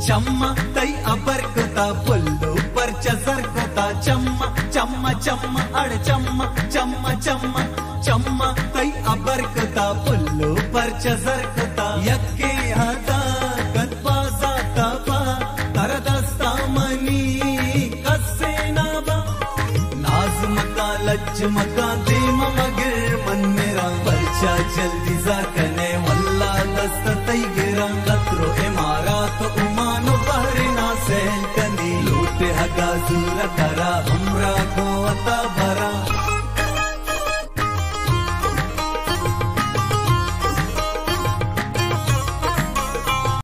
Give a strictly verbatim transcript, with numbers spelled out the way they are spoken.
चम्मा तई अबरकुता पुल्लू पर चजरकुता चम्मा चम्मा चम्मा अड़ चम्मा चम्मा चम्मा चम्मा तई अबरकुता पुल्लू पर चजरकुता यक्के हदा गदबाजा तबा तरदस्ता मनी कसे नाबा नाज मका लज मका देम मगर मन मेरा बच्चा जल्दी जा कने वल्ला दस्त तई गिरा कतरो इमारा तो उमानो बहरना सहल कनी लूटे हगा जूरा करा हमरा को